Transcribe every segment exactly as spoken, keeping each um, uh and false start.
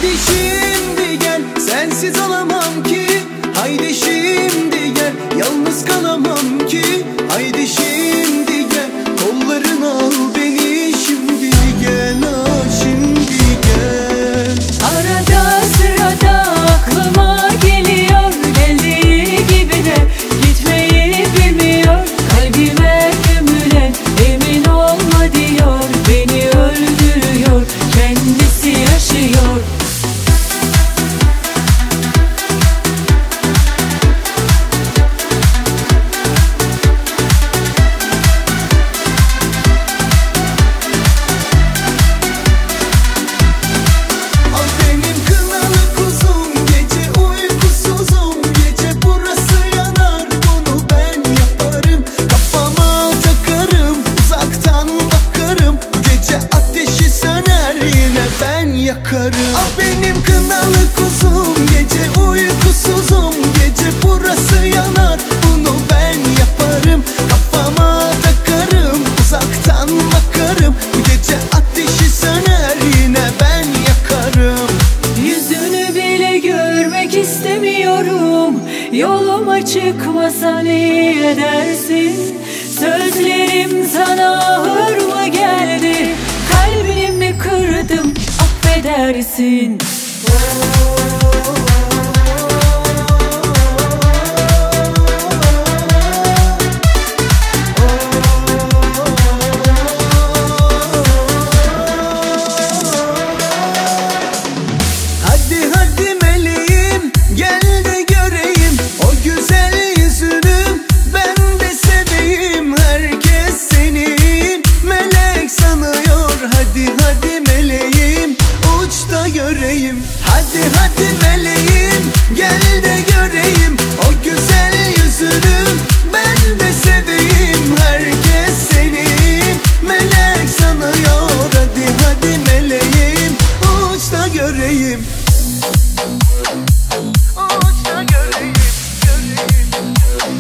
Haydi şimdi gel, sensiz olamam ki. Haydi şimdi gel, yalnız kalamam ki. Haydi şimdi gel, kollarına al beni. Şimdi gel, ah şimdi gel. Arada sırada aklıma geliyor, geldiği gibi de gitmeyi bilmiyor. Kalbime gömülen emin olma diyor, beni öldürüyor, kendisi yaşıyor. Ah benim kınalı kuzum, gece uykusuzum. Gece burası yanar, bunu ben yaparım. Kafama takarım, uzaktan bakarım. Bu gece ateşi söner, yine ben yakarım. Yüzünü bile görmek istemiyorum. Yoluma çıkmasan iyi edersin. Sözlerim sana ağır mı geldi? Kalbimi kırdım, affedersin. Hadi hadi meleğim, gel de göreyim o güzel yüzünü, ben de seveyim. Herkes seni melek sanıyor. Hadi hadi meleğim, uç da göreyim. Hadi hadi meleğim, gel de göreyim o güzel yüzünü, ben de seveyim. Herkes seni melek sanıyor. Hadi hadi meleğim, uç da göreyim. Uç da göreyim, göreyim.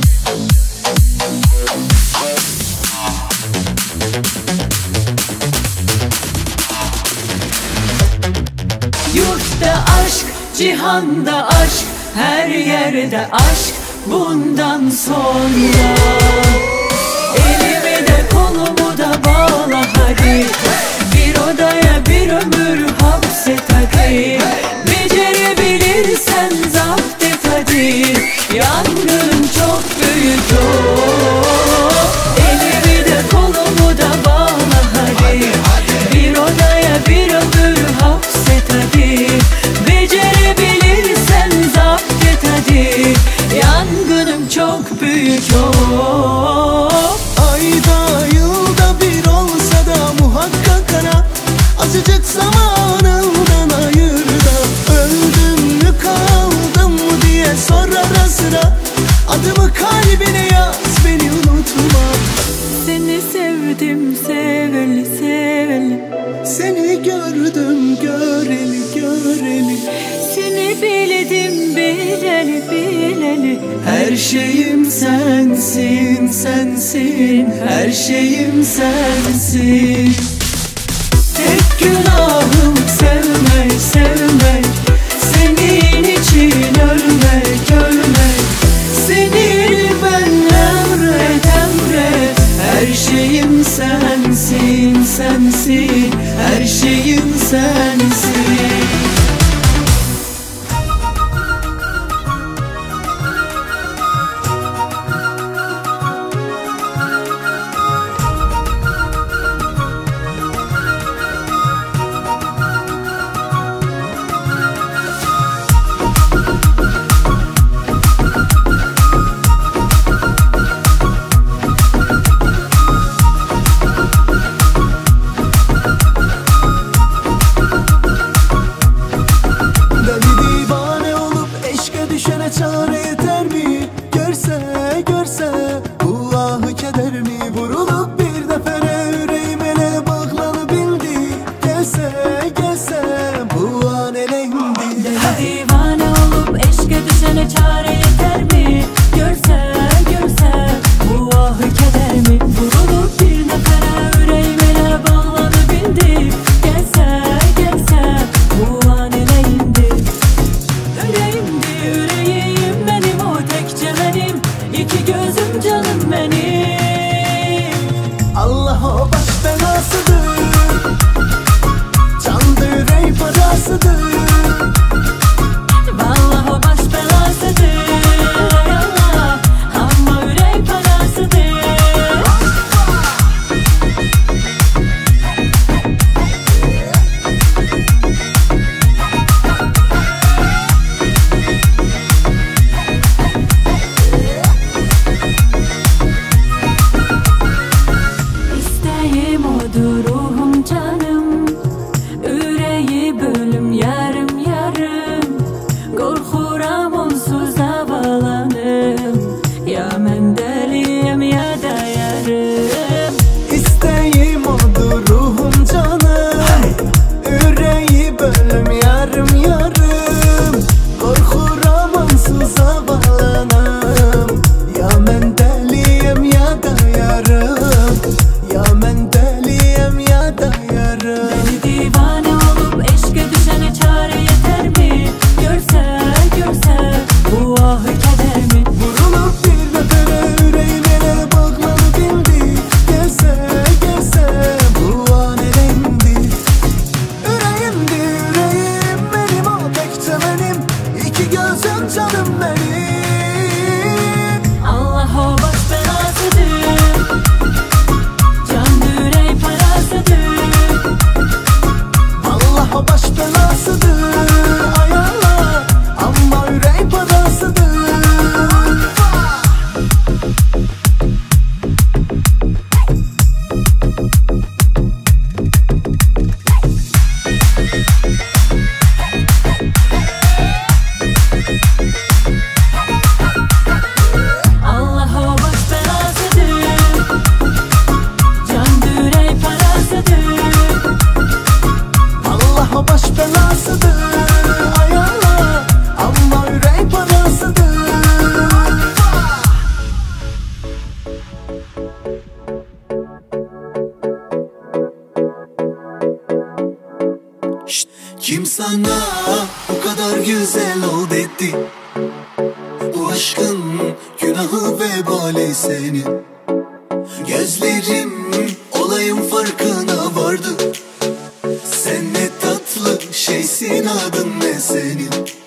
Yurtta aşk, cihanda aşk, her yerde aşk bundan sonra. Elimi de kolumu da bağla hadi, bir odaya bir ömür hapset hadi. Becerebilirsen zapt et hadi, yangın çok büyük o. Elimi de kolumu da bağla hadi, bir odaya bir ömür hapset hadi. Becerebilirsen zapt et hadi, yangınım çok büyük o. Ayda yılda bir olsa da muhakkak ara, azıcık zamanından ayır da. Öldüm mü kaldım mı diye sor ara sıra. Adımı kalbine yaz, beni unutma. Seni sevdim seveli seveli, Seni gördüm göreli göreli. seni bildim bileli bileli. Her şeyim sensin sensin, her şeyim sensin. Tek günahım sevmek sevmek, senin için ölmek ölmek. Seni ben emret emret, her şeyim sensin sensin, her şeyim sensin. bana bu kadar güzel ol dedi. Bu aşkın günahı vebali senin. Gözlerim olayım farkına vardı. Sen ne tatlı şeysin, adın ne senin?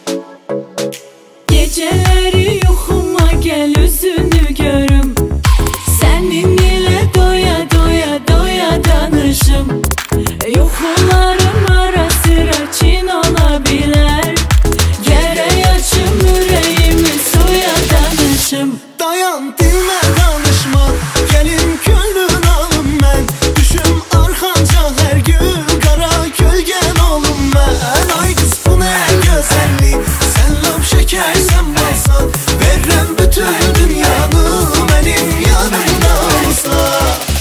Geceleri yuxuma gel üzünü görüm. Senin ile doya doya doya danışım. Yuxularım ara sıra çin olabilir. Gerek açım yüreğimi suya danışım. Dayan dinle danışma, gelin könlün alım ben. Düşüm arkanca her gün, kara kölgen olum ben. Ay kız bu ne güzellik, sen laf şeker sen balsan. Verrem bütün dünyanı benim yanımda olsa.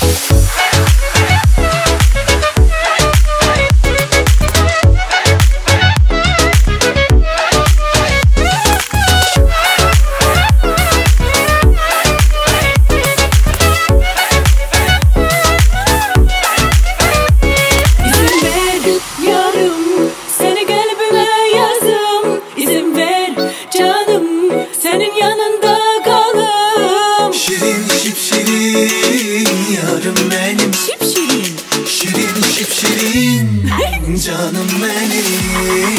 Canım benim.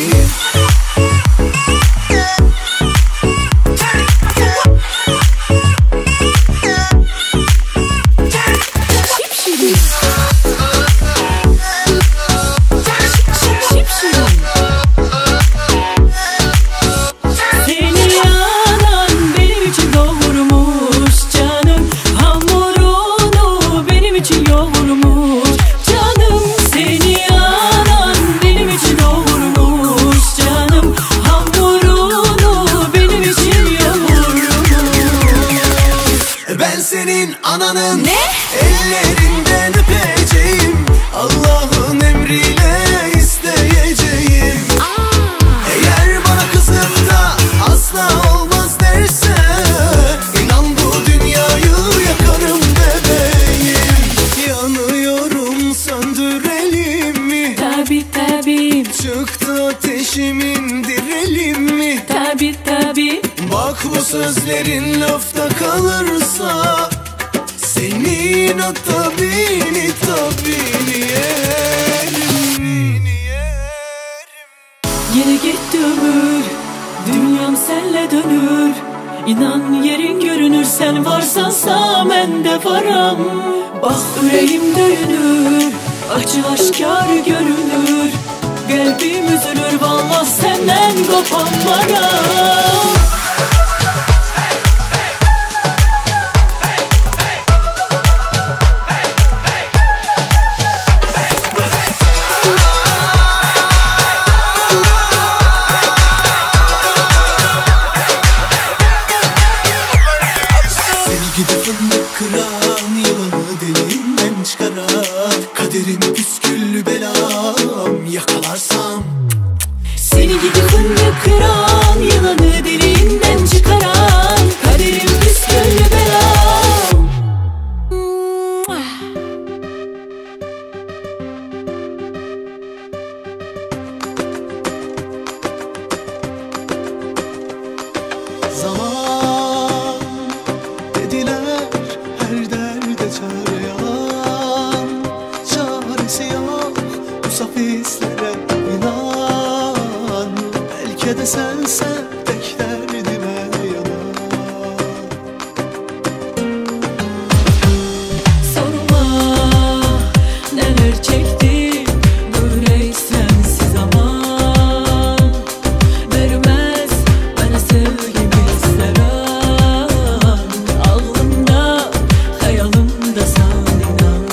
Seni yanan benim için doğurmuş canım. Hamurunu benim için yoğurmuş canım. Seni yanan benim için doğurmuş canım. Hamurunu benim için yoğurmuş. Ben senin ananın Ne? ellerinden öpeceğim. Allah'ın emriyle isteyeceğim. Eğer bana kızıp da asla olmaz derse, inan bu dünyayı yakarım bebeğim. Yanıyorum, söndürelim mi? Tabi tabi Çıktı ateşimin, direlim mi? tabi tabi. Bak bu sözlerin lafta kalırsa, senin o tabini tabini yerim, yerim. Yine gitti ömür, dünyam senle dönür. İnan yerin görünür, sen varsansa ben de varam. Bak yüreğim döyünür, acı aşkar görünür. Kalbim üzülür, vallahi senden kopan varam. Gidip fındık kıran, yılanı deliğinden çıkaran. Kaderim püsküllü belam, yakalarsam. Seni gidip fındık kıran, yılanı deliğinden çıkaran. Kaderim püsküllü belam. Zaman dediler, her derde çare yalan. Çaresi yok bu saf hislere, inan. Belki de sensen tek derdime yanan. Sorma neler çektim, böyle sensiz aman. Vermez bana sevgimi seven. Aklımda hayalimde sen inan.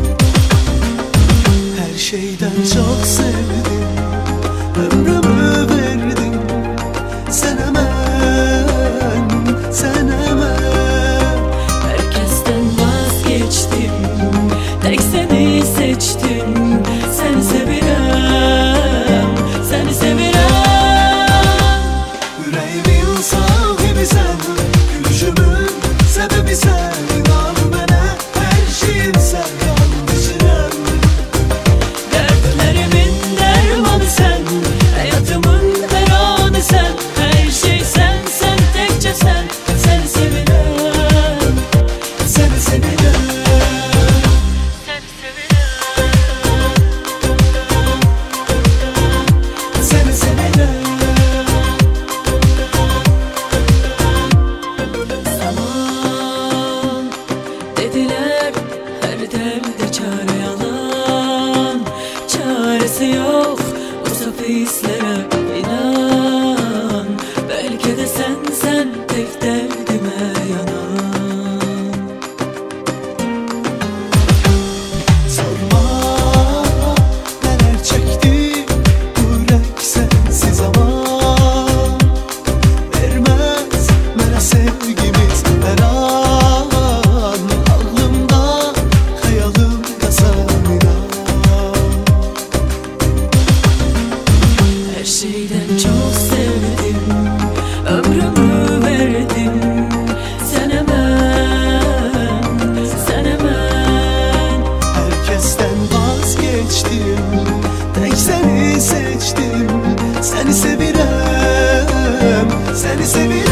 Her şeyden çok sevdim, ömrümü bıraktı izlere. İnan belki de sen sen tek derdime yanan. Sorma neler çekti bu yürek sensiz ama vermez bana sevgimiz her an. Aklımda hayalımda sanılan her şeyden çok sevdim, ömrümü verdim. Sen hemen, sen hemen. herkesten vazgeçtim, tek seni seçtim. Seni sevirem, seni sevirem.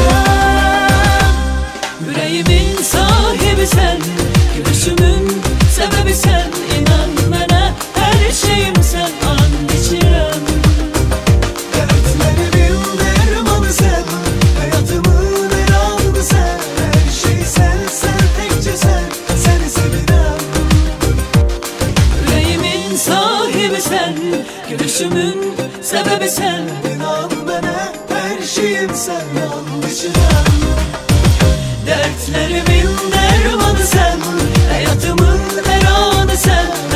Yüreğimin sahibi sen, gülüşümün sebebi sen. İnan bana her şeyim sen, and içirem. Dertlerimin dermanı sen, hayatımın her anı sen. Her şey sen, sen tekçe sen, seni sevirem. Yüreğimin sahibi sen, gülüşümün sebebi sen. İnan bana her şeyim sen, and içirem. Dertlerimin dermanı sen, hayatımın her anı sen.